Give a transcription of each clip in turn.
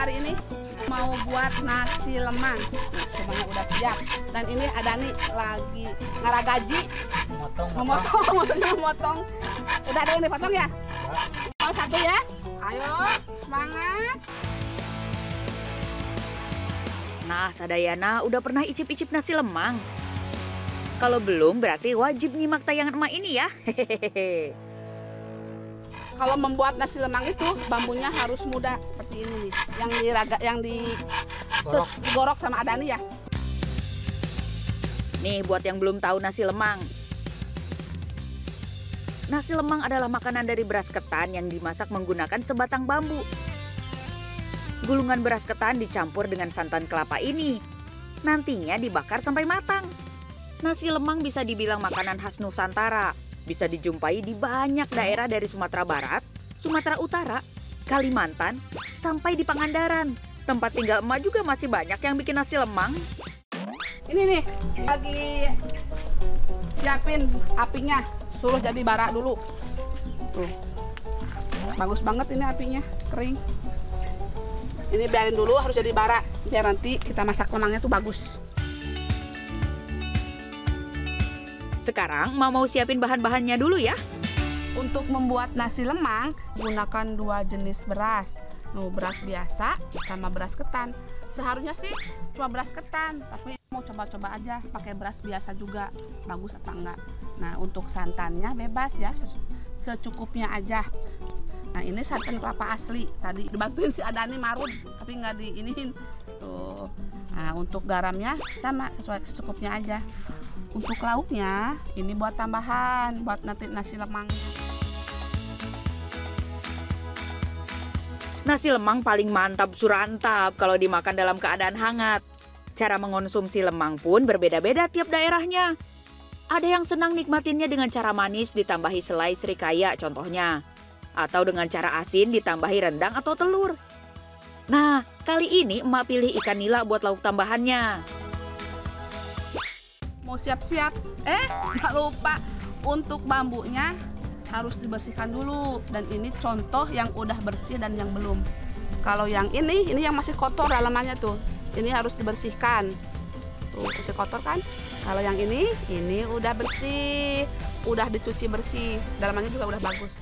hari ini mau buat nasi lemang. Semuanya udah siap. Dan ini ada nih lagi ngaragaji. Memotong. Udah ada yang dipotong ya? Mau satu ya? Ayo, semangat. Nah, Sadayana udah pernah icip-icip nasi lemang? Kalau belum, berarti wajib nyimak tayangan emak ini ya. Hehehe. Kalau membuat nasi lemang itu bambunya harus muda seperti ini nih, yang digorok sama Adani ya. Nih buat yang belum tahu nasi lemang. Nasi lemang adalah makanan dari beras ketan yang dimasak menggunakan sebatang bambu. Gulungan beras ketan dicampur dengan santan kelapa ini. Nantinya dibakar sampai matang. Nasi lemang bisa dibilang makanan khas Nusantara. Bisa dijumpai di banyak daerah dari Sumatera Barat, Sumatera Utara, Kalimantan, sampai di Pangandaran. Tempat tinggal emak juga masih banyak yang bikin nasi lemang. Ini nih, lagi siapin apinya. Suruh jadi bara dulu. Tuh. Bagus banget ini apinya, kering. Ini biarin dulu harus jadi bara, biar nanti kita masak lemangnya tuh bagus. Sekarang mau siapin bahan-bahannya dulu ya. Untuk membuat nasi lemang, gunakan 2 jenis beras. Beras biasa sama beras ketan. Seharusnya sih cuma beras ketan, tapi mau coba-coba aja pakai beras biasa juga. Bagus apa enggak? Nah, untuk santannya bebas ya, secukupnya aja. Nah, ini santan kelapa asli. Tadi dibantuin si Adani marut, tapi nggak diiniin. Tuh. Nah, untuk garamnya sama, sesuai secukupnya aja. Untuk lauknya, ini buat tambahan, buat nanti nasi lemangnya. Nasi lemang paling mantap surantap kalau dimakan dalam keadaan hangat. Cara mengonsumsi lemang pun berbeda-beda tiap daerahnya. Ada yang senang nikmatinnya dengan cara manis ditambahi selai serikaya contohnya. Atau dengan cara asin ditambahi rendang atau telur. Nah, kali ini emak pilih ikan nila buat lauk tambahannya. Mau siap-siap, nggak lupa untuk bambunya harus dibersihkan dulu. Dan ini contoh yang udah bersih dan yang belum. Kalau yang ini yang masih kotor dalamannya tuh. Ini harus dibersihkan. Tuh, masih kotor kan? Kalau yang ini udah bersih, udah dicuci bersih. Dalamannya juga udah bagus.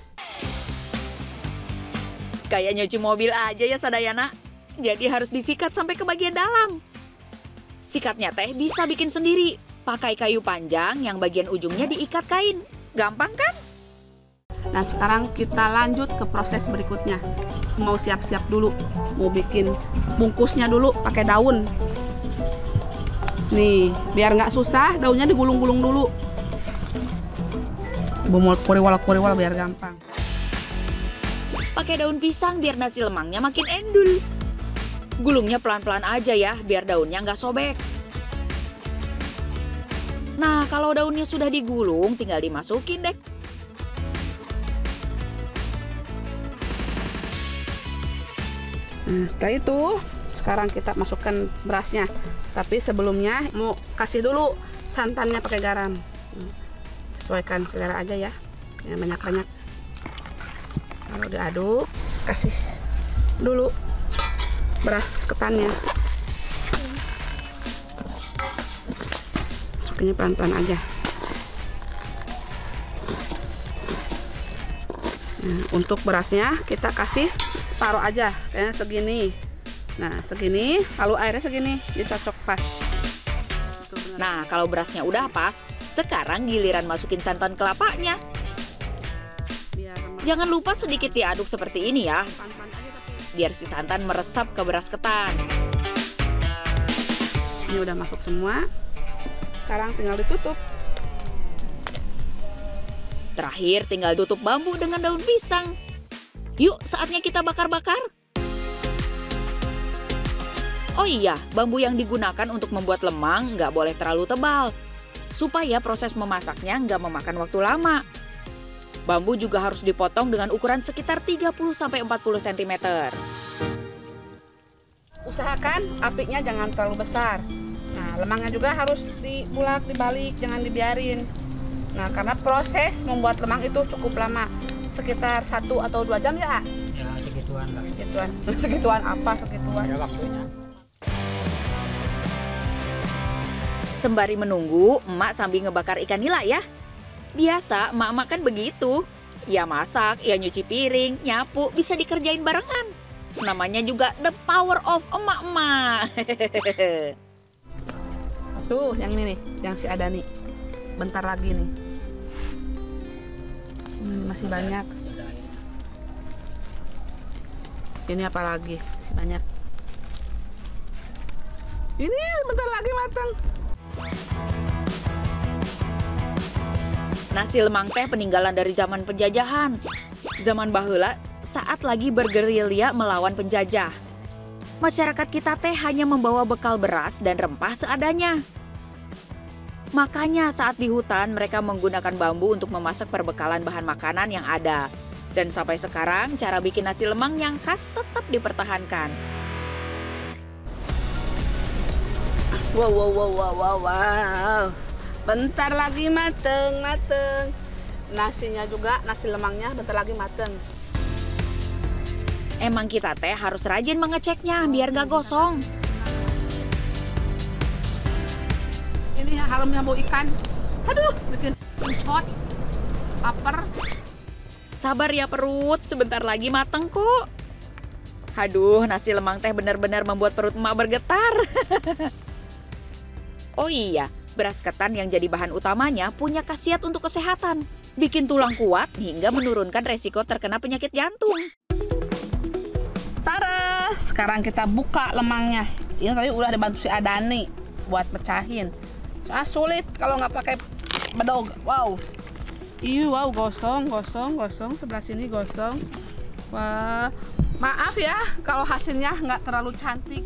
Kayak nyuci mobil aja ya Sadayana. Jadi harus disikat sampai ke bagian dalam. Sikatnya teh bisa bikin sendiri. Pakai kayu panjang yang bagian ujungnya diikat kain. Gampang kan? Nah, sekarang kita lanjut ke proses berikutnya. Mau siap-siap dulu. Mau bikin bungkusnya dulu pakai daun. Nih, biar nggak susah, daunnya digulung-gulung dulu. Bumul kuriwal biar gampang. Pakai daun pisang biar nasi lemangnya makin endul. Gulungnya pelan-pelan aja ya, biar daunnya nggak sobek. Nah, kalau daunnya sudah digulung, tinggal dimasukin deh. Nah, setelah itu, sekarang kita masukkan berasnya. Tapi sebelumnya mau kasih dulu santannya pakai garam. Sesuaikan selera aja ya, yang banyak-banyak. Kalau diaduk, kasih dulu beras ketannya. Masukinnya pelan-pelan aja. Nah, untuk berasnya kita kasih separuh aja, kayaknya segini. Nah, segini, lalu airnya segini, dicocok pas. Nah, kalau berasnya udah pas, sekarang giliran masukin santan kelapanya. Jangan lupa sedikit diaduk seperti ini ya, biar si santan meresap ke beras ketan. Ini udah masuk semua, sekarang tinggal ditutup. Terakhir tinggal tutup bambu dengan daun pisang. Yuk, saatnya kita bakar-bakar. Oh iya, bambu yang digunakan untuk membuat lemang nggak boleh terlalu tebal, supaya proses memasaknya nggak memakan waktu lama. Bambu juga harus dipotong dengan ukuran sekitar 30–40 cm. Usahakan apinya jangan terlalu besar. Nah, lemangnya juga harus dibulak, dibalik, jangan dibiarin. Nah, karena proses membuat lemang itu cukup lama. sekitar 1 atau 2 jam ya? Ya segituan lah. Segituan. Segituan apa segituan? Ya waktunya. Sembari menunggu, emak sambil ngebakar ikan nila ya. Biasa emak-emak kan begitu. Ya masak, ya nyuci piring, nyapu, bisa dikerjain barengan. Namanya juga the power of emak-emak. Tuh, yang ini nih, yang si ada nih. Bentar lagi nih. Masih banyak. Ini apa lagi? Masih banyak. Ini bentar lagi matang. Nasi lemang teh peninggalan dari zaman penjajahan. Zaman baheula saat lagi bergerilya melawan penjajah. Masyarakat kita teh hanya membawa bekal beras dan rempah seadanya. Makanya saat di hutan mereka menggunakan bambu untuk memasak perbekalan bahan makanan yang ada. Dan sampai sekarang cara bikin nasi lemang yang khas tetap dipertahankan. Wow. Bentar lagi mateng. Nasinya juga, nasi lemangnya bentar lagi mateng. Emang kita teh harus rajin mengeceknya biar gak gosong. Ini harumnya bau ikan. Aduh, bikin ucot. Lapar. Sabar ya perut, sebentar lagi mateng kok. Aduh, nasi lemang teh benar-benar membuat perut emak bergetar. Oh iya, beras ketan yang jadi bahan utamanya punya khasiat untuk kesehatan. Bikin tulang kuat hingga menurunkan resiko terkena penyakit jantung. Tada, sekarang kita buka lemangnya. Ini tadi udah dibantu si Adani buat pecahin. Soalnya sulit kalau nggak pakai bedog. Wow. Wow, gosong. Sebelah sini gosong. Wah, maaf ya kalau hasilnya nggak terlalu cantik.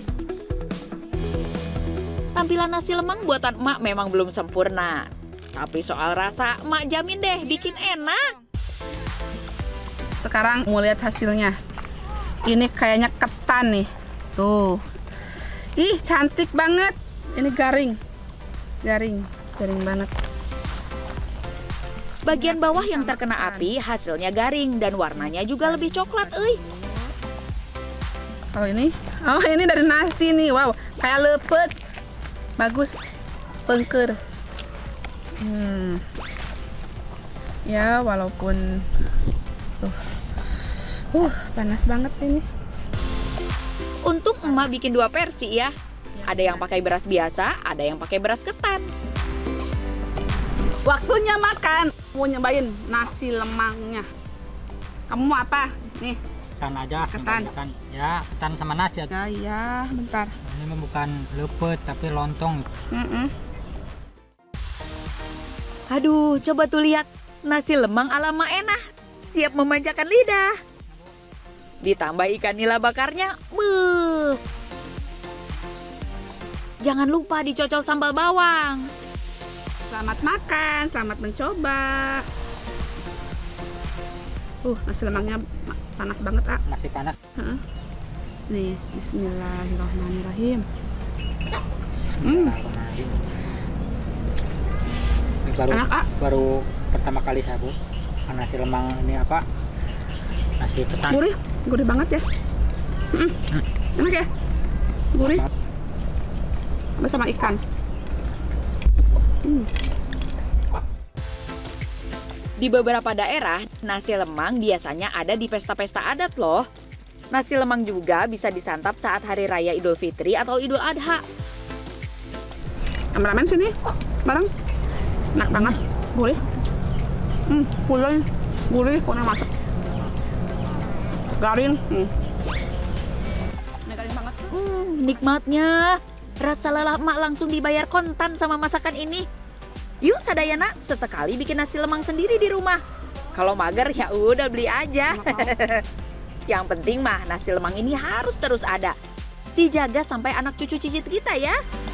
Tampilan nasi lemang buatan emak memang belum sempurna. Tapi soal rasa, emak jamin deh bikin enak. Sekarang mau lihat hasilnya. Ini kayaknya ketan nih. Tuh. Ih, cantik banget. Ini garing banget. Bagian bawah yang terkena api hasilnya garing dan warnanya juga lebih coklat, Kalau ini, ini dari nasi nih. Wow, kayak lepet. Bagus, pengker. Ya, walaupun panas banget ini. Untung emak bikin 2 versi ya. Ada yang pakai beras biasa, ada yang pakai beras ketan. Waktunya makan. Mau nyobain nasi lemangnya. Kamu mau apa? Nih. Ketan aja. Ketan. Ya, ketan sama nasi. Ya, bentar. Ini bukan lepet tapi lontong. Aduh, coba tuh lihat. Nasi lemang ala Mak Enah. Siap memanjakan lidah. Ditambah ikan nila bakarnya. Jangan lupa dicocol sambal bawang. Selamat makan, selamat mencoba. Nasi lemangnya panas banget, Nasi panas. Nih, bismillahirrahmanirrahim. Ini Enak, baru pertama kali saya buat nasi lemang ini apa? Nasi ketan. Gurih banget ya. Enak ya? Gurih. Bersama ikan. Di beberapa daerah, nasi lemang biasanya ada di pesta-pesta adat loh. Nasi lemang juga bisa disantap saat Hari Raya Idul Fitri atau Idul Adha. Kameramen sini, bareng. Enak banget, gurih. Gurih, pokoknya mantap. Garing. Ini garing banget. Nikmatnya. Rasa lelah emak langsung dibayar kontan sama masakan ini. Yuk sadayana, sesekali bikin nasi lemang sendiri di rumah. Kalau mager ya udah beli aja. Yang penting mah nasi lemang ini harus terus ada. Dijaga sampai anak cucu cicit kita ya.